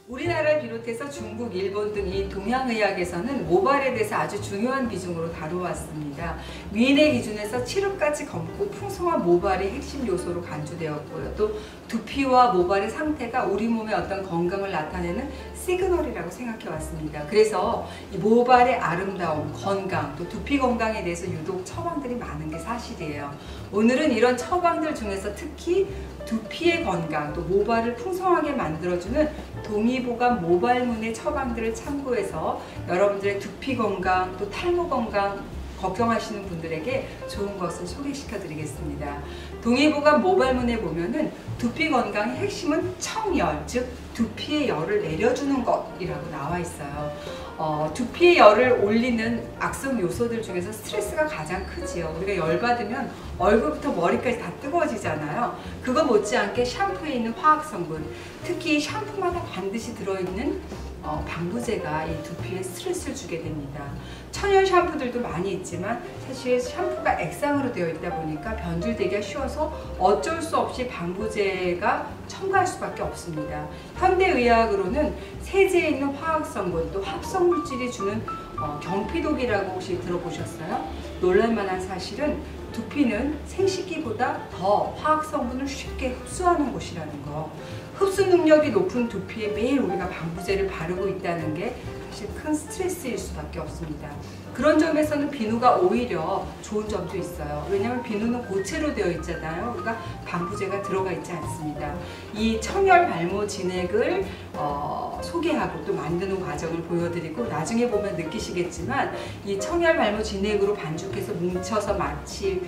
우리나라를 비롯해서 중국, 일본 등 이 동양의학에서는 모발에 대해서 아주 중요한 비중으로 다루어왔습니다. 미인의 기준에서 칠흑같이 검고 풍성한 모발이 핵심 요소로 간주되었고요. 또 두피와 모발의 상태가 우리 몸의 어떤 건강을 나타내는 시그널이라고 생각해왔습니다. 그래서 이 모발의 아름다움, 건강, 또 두피 건강에 대해서 유독 처방들이 많은 게 사실이에요. 오늘은 이런 처방들 중에서 특히 두피의 건강, 또 모발을 풍성하게 만들어주는 동의보감 모발문의 처방들을 참고해서 여러분들의 두피 건강, 또 탈모 건강 걱정하시는 분들에게 좋은 것을 소개시켜 드리겠습니다. 동의보감 모발문에 보면은 두피 건강의 핵심은 청열, 즉 두피의 열을 내려주는 것이라고 나와 있어요. 두피의 열을 올리는 악성 요소들 중에서 스트레스가 가장 크지요. 우리가 열받으면 얼굴부터 머리까지 다 뜨거워지잖아요. 그거 못지않게 샴푸에 있는 화학성분, 특히 샴푸마다 반드시 들어있는 방부제가 이 두피에 스트레스를 주게 됩니다. 천연 샴푸들도 많이 있지만 사실 샴푸가 액상으로 되어 있다 보니까 변질되기가 쉬워서 어쩔 수 없이 방부제가 첨가할 수밖에 없습니다. 현대의학으로는 세제에 있는 화학성분 또 합성물질이 주는 경피독이라고 혹시 들어보셨어요? 놀랄만한 사실은 두피는 생식기보다 더 화학성분을 쉽게 흡수하는 곳이라는 거. 흡수 능력이 높은 두피에 매일 우리가 방부제를 바르고 있다는 게 사실 큰 스트레스일 수밖에 없습니다. 그런 점에서는 비누가 오히려 좋은 점도 있어요. 왜냐하면 비누는 고체로 되어 있잖아요. 우리가 방부제가 들어가 있지 않습니다. 이 청열 발모 진액을 소개하고 또 만드는 과정을 보여드리고 나중에 보면 느끼시겠지만 이 청열 발모 진액으로 반죽해서 뭉쳐서 마치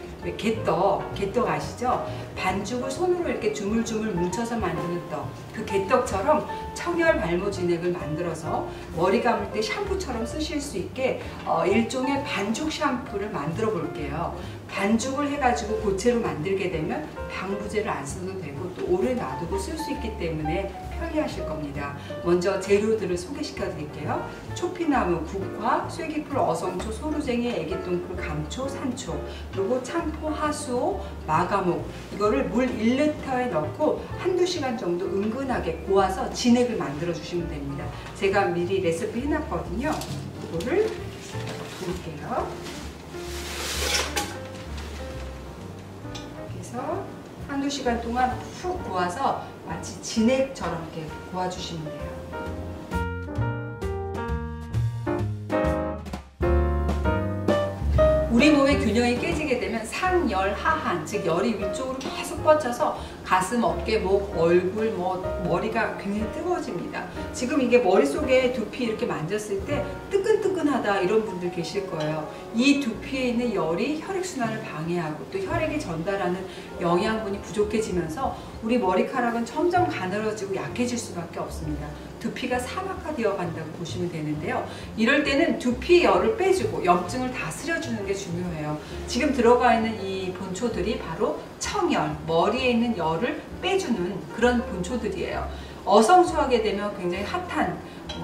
개떡 아시죠? 반죽을 손으로 이렇게 주물주물 뭉쳐서 만드는 떡, 그 개떡처럼 청열 발모 진액을 만들어서 머리 감을 때 샴푸처럼 쓰실 수 있게 일종의 반죽 샴푸를 만들어 볼게요. 반죽을 해가지고 고체로 만들게 되면 방부제를 안 써도 되고 또 오래 놔두고 쓸 수 있기 때문에 편리하실 겁니다. 먼저 재료들을 소개시켜 드릴게요. 초피나무, 국화, 쇠기풀, 어성초, 소루쟁이, 애기똥풀, 감초, 산초, 그리고 창포, 하수오, 마가목, 이거를 물 1리터에 넣고 한두 시간 정도 은근하게 고아서 진액을 만들어 주시면 됩니다. 제가 미리 레시피 해놨거든요. 이거를 드릴게요. 그래서 한두 시간 동안 푹 고아서 마치 진액처럼 이렇게 고아주시면 돼요. 우리 몸의 균형이 깨지게 되면 상열, 하한, 즉 열이 위쪽으로 계속 뻗쳐서 가슴, 어깨, 목, 얼굴, 머리가 굉장히 뜨거워집니다. 지금 이게 머릿속에 두피 이렇게 만졌을 때 뜨끈뜨끈하다 이런 분들 계실 거예요. 이 두피에 있는 열이 혈액순환을 방해하고 또 혈액이 전달하는 영양분이 부족해지면서 우리 머리카락은 점점 가늘어지고 약해질 수밖에 없습니다. 두피가 사막화되어 간다고 보시면 되는데요. 이럴 때는 두피의 열을 빼주고 염증을 다스려주는 게 중요해요. 지금 들어가 있는 이 본초들이 바로 청열, 머리에 있는 열을 빼주는 그런 본초들이에요. 어성초하게 되면 굉장히 핫한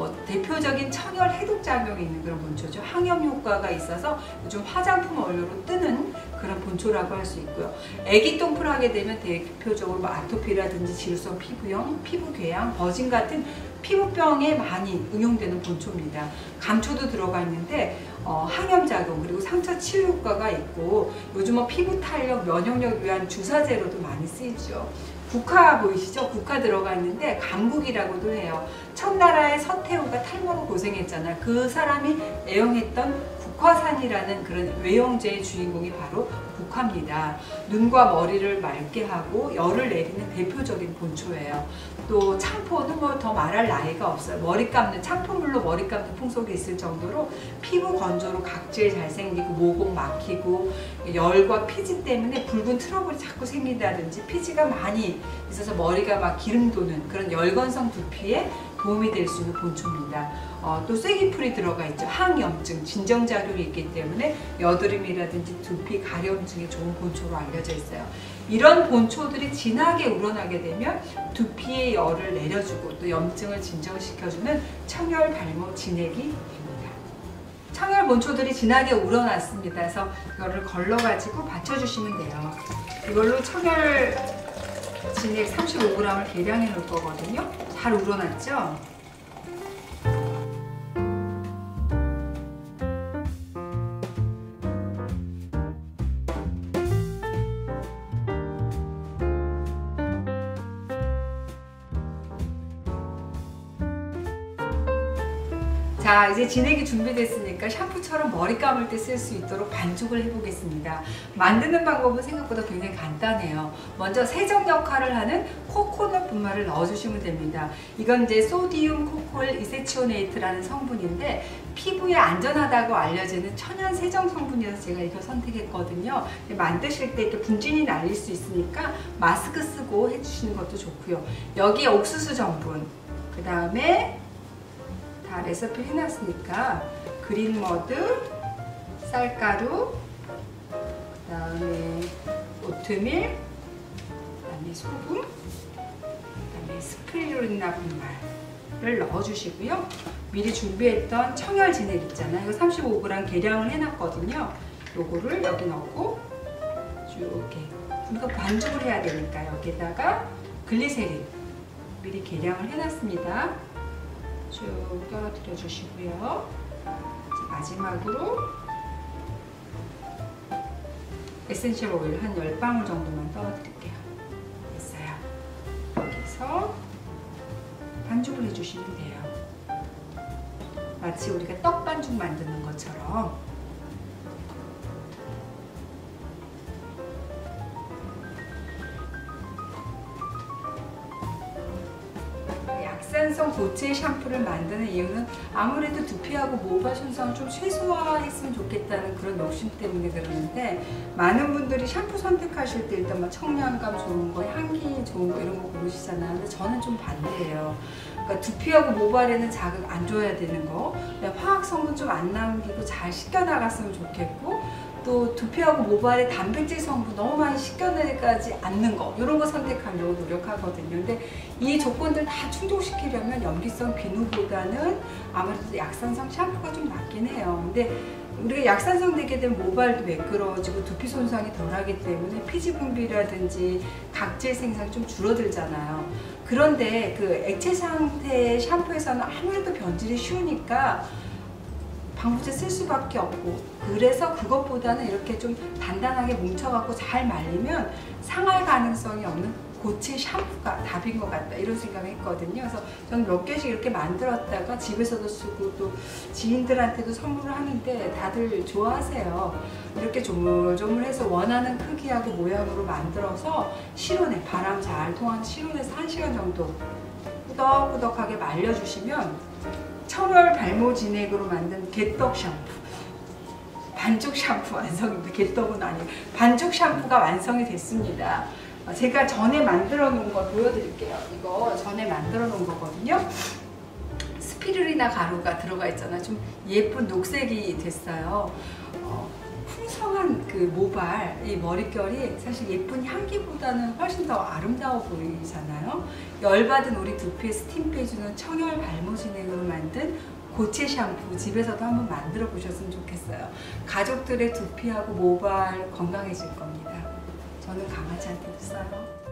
대표적인 청열 해독작용이 있는 그런 본초죠. 항염 효과가 있어서 요즘 화장품 원료로 뜨는 그런 본초라고 할 수 있고요. 애기똥풀 하게 되면 대표적으로 아토피라든지 지루성 피부염, 피부궤양, 버진 같은 피부병에 많이 응용되는 본초입니다. 감초도 들어가 있는데 항염작용 그리고 상처 치유 효과가 있고 요즘은 피부 탄력, 면역력 위한 주사제로도 많이 쓰이죠. 국화 보이시죠? 국화 들어가 있는데 감국이라고도 해요. 청나라의 서태후가 탈모로 고생했잖아요. 그 사람이 애용했던 국화산이라는 그런 외용제의 주인공이 바로 국화입니다. 눈과 머리를 맑게 하고 열을 내리는 대표적인 본초예요. 또 창포는 더 말할 나위가 없어요. 머리 감는 창포물로 머리 감는 풍속이 있을 정도로 피부 건조로 각질 잘 생기고 모공 막히고 열과 피지 때문에 붉은 트러블이 자꾸 생긴다든지 피지가 많이 있어서 머리가 막 기름 도는 그런 열건성 두피에 도움이 될 수 있는 본초입니다. 또 쇠기풀이 들어가 있죠. 항염증, 진정작용이 있기 때문에 여드름이라든지 두피 가려움증에 좋은 본초로 알려져 있어요. 이런 본초들이 진하게 우러나게 되면 두피의 열을 내려주고 또 염증을 진정시켜주는 청열 발모 진액이 됩니다. 청열 본초들이 진하게 우러났습니다. 그래서 이거를 걸러가지고 받쳐주시면 돼요. 이걸로 청열 진액 35g을 계량해 놓을 거거든요. 잘 우러났죠? 자, 이제 진액이 준비됐으니까 샴푸처럼 머리 감을 때 쓸 수 있도록 반죽을 해보겠습니다. 만드는 방법은 생각보다 굉장히 간단해요. 먼저 세정 역할을 하는 코코넛 분말을 넣어주시면 됩니다. 이건 이제 소디움 코코일 이세치오네이트라는 성분인데 피부에 안전하다고 알려지는 천연 세정 성분이라서 제가 이걸 선택했거든요. 만드실 때 이렇게 분진이 날릴 수 있으니까 마스크 쓰고 해주시는 것도 좋고요. 여기에 옥수수 전분, 그 다음에 다 레시피 해놨으니까 그린 머드, 쌀가루, 그 다음에 오트밀, 그 다음에 소금, 그 다음에 스피루리나 분말을 넣어주시고요. 미리 준비했던 청열 진액 있잖아요. 이거 35g 계량을 해놨거든요. 요거를 여기 넣고 쭉 이렇게 이거 반죽을 해야 되니까 여기다가 글리세린 미리 계량을 해놨습니다. 쭉 떨어뜨려 주시고요. 마지막으로 에센셜 오일 한 10방울 정도만 떨어뜨릴게요. 됐어요. 여기서 반죽을 해주시면 돼요. 마치 우리가 떡 반죽 만드는 것처럼. 약산성 고체 샴푸를 만드는 이유는 아무래도 두피하고 모발 손상을 좀 최소화했으면 좋겠다는 그런 욕심 때문에 그러는데, 많은 분들이 샴푸 선택하실 때 일단 뭐 청량감 좋은 거, 향기 좋은 거 이런 거 고르시잖아요. 근데 저는 좀 반대예요. 그러니까 두피하고 모발에는 자극 안 줘야 되는 거, 화학 성분 좀 안 남기고 잘 씻겨 나갔으면 좋겠고, 또 두피하고 모발에 단백질 성분 너무 많이 씻겨내지 않는 거, 이런 거 선택하려고 노력하거든요. 근데 이 조건들 다 충족시키려면 염기성 비누보다는 아무래도 약산성 샴푸가 좀 낫긴 해요. 근데 우리가 약산성 되게 되면 모발도 매끄러워지고 두피 손상이 덜하기 때문에 피지 분비라든지 각질 생산이 좀 줄어들잖아요. 그런데 그 액체 상태의 샴푸에서는 아무래도 변질이 쉬우니까 방부제 쓸 수밖에 없고, 그래서 그것보다는 이렇게 좀 단단하게 뭉쳐갖고 잘 말리면 상할 가능성이 없는 고체 샴푸가 답인 것 같다, 이런 생각을 했거든요. 그래서 저는 몇 개씩 이렇게 만들었다가 집에서도 쓰고 또 지인들한테도 선물을 하는데 다들 좋아하세요. 이렇게 조물조물해서 원하는 크기하고 모양으로 만들어서 실온에, 바람 잘 통하는 실온에서 1시간 정도 꾸덕꾸덕하게 말려주시면 청열 발모 진액으로 만든 개떡 샴푸, 반죽 샴푸 완성입니다. 개떡은 아니에요. 반죽 샴푸가 완성이 됐습니다. 제가 전에 만들어 놓은 걸 보여드릴게요. 이거 전에 만들어 놓은 거거든요. 스피루리나 가루가 들어가 있잖아요. 좀 예쁜 녹색이 됐어요. 풍성한 그 모발, 이 머릿결이 사실 예쁜 향기보다는 훨씬 더 아름다워 보이잖아요. 열받은 우리 두피에 스팀 빼주는 청열 발모 진액으로 만든 고체 샴푸 집에서도 한번 만들어 보셨으면 좋겠어요. 가족들의 두피하고 모발 건강해질 겁니다. 저는 강아지한테도 써요.